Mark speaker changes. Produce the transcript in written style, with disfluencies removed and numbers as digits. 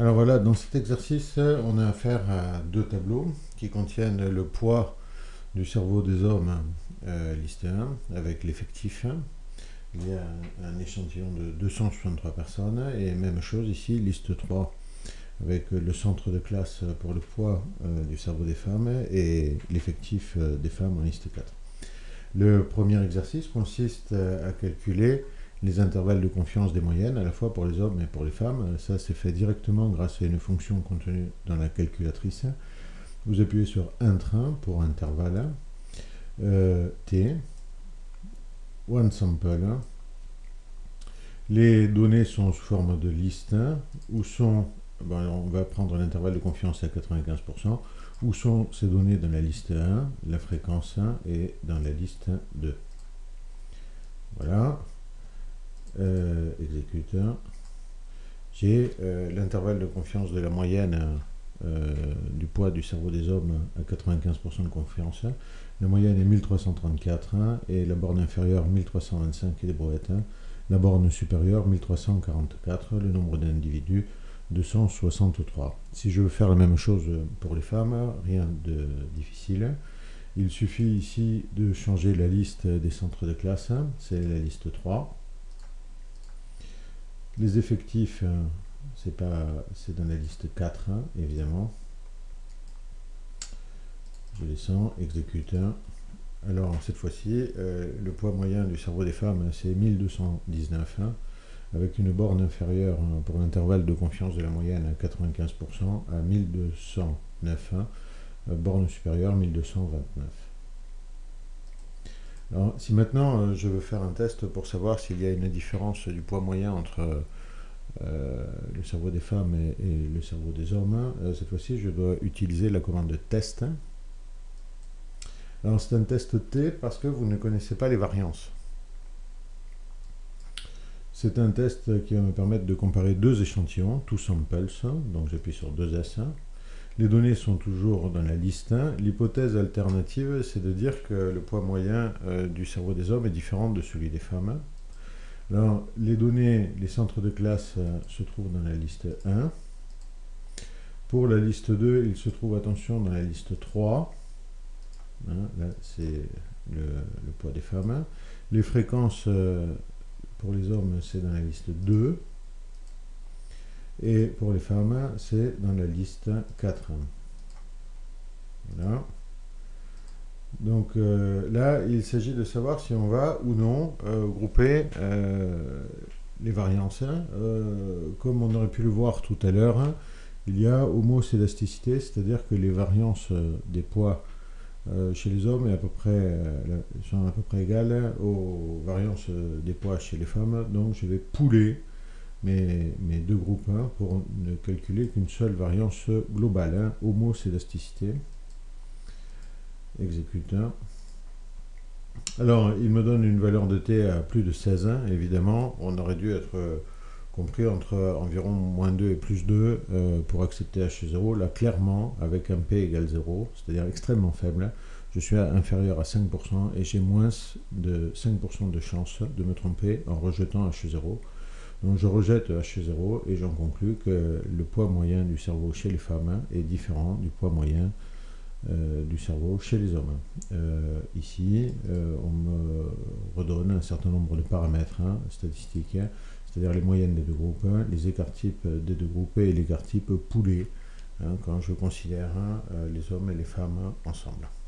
Speaker 1: Alors voilà, dans cet exercice, on a affaire à deux tableaux qui contiennent le poids du cerveau des hommes, liste 1, avec l'effectif. Il y a un échantillon de 263 personnes, et même chose ici, liste 3, avec le centre de classe pour le poids du cerveau des femmes et l'effectif des femmes en liste 4. Le premier exercice consiste à calculer les intervalles de confiance des moyennes, à la fois pour les hommes et pour les femmes. Ça, c'est fait directement grâce à une fonction contenue dans la calculatrice. Vous appuyez sur Intrant pour intervalle, T, One Sample. Les données sont sous forme de liste, où sont, on va prendre l'intervalle de confiance à 95%, où sont ces données dans la liste 1, la fréquence 1 et dans la liste 2. Voilà. Exécute. J'ai l'intervalle de confiance de la moyenne du poids du cerveau des hommes à 95% de confiance. La moyenne est 1334 et la borne inférieure 1325 et des brouettes. La borne supérieure 1344, le nombre d'individus 263. Si je veux faire la même chose pour les femmes, rien de difficile. Il suffit ici de changer la liste des centres de classe, c'est la liste 3. Les effectifs, c'est dans la liste 4, évidemment. Je descends, exécute. Alors, cette fois-ci, le poids moyen du cerveau des femmes, c'est 1219, avec une borne inférieure pour l'intervalle de confiance de la moyenne à 95% à 1209, borne supérieure 1229. Alors, si maintenant je veux faire un test pour savoir s'il y a une différence du poids moyen entre le cerveau des femmes et le cerveau des hommes, cette fois-ci je dois utiliser la commande test. Alors c'est un test T parce que vous ne connaissez pas les variances. C'est un test qui va me permettre de comparer deux échantillons, two samples, donc j'appuie sur 2S. Les données sont toujours dans la liste 1. L'hypothèse alternative, c'est de dire que le poids moyen du cerveau des hommes est différent de celui des femmes. Alors, les données, les centres de classe se trouvent dans la liste 1. Pour la liste 2, il se trouve, attention, dans la liste 3. Là, c'est le poids des femmes. Les fréquences pour les hommes, c'est dans la liste 2. Et pour les femmes, c'est dans la liste 4. Voilà. Donc là, il s'agit de savoir si on va ou non grouper les variances. Comme on aurait pu le voir tout à l'heure, il y a homocédasticité, c'est-à-dire que les variances des poids chez les hommes sont à peu près égales aux variances des poids chez les femmes. Donc je vais pouler mes deux groupes pour ne calculer qu'une seule variance globale, homocédasticité. Exécute. Alors, il me donne une valeur de t à plus de 16. Évidemment, on aurait dû être compris entre environ moins 2 et plus 2 pour accepter H0. Là, clairement, avec un P égale 0, c'est-à-dire extrêmement faible, je suis inférieur à 5% et j'ai moins de 5% de chance de me tromper en rejetant H0. Donc je rejette H0 et j'en conclus que le poids moyen du cerveau chez les femmes est différent du poids moyen du cerveau chez les hommes. Ici, on me redonne un certain nombre de paramètres statistiques, c'est-à-dire les moyennes des deux groupes, les écarts-types des deux groupes et l'écart-type poulé, quand je considère les hommes et les femmes ensemble.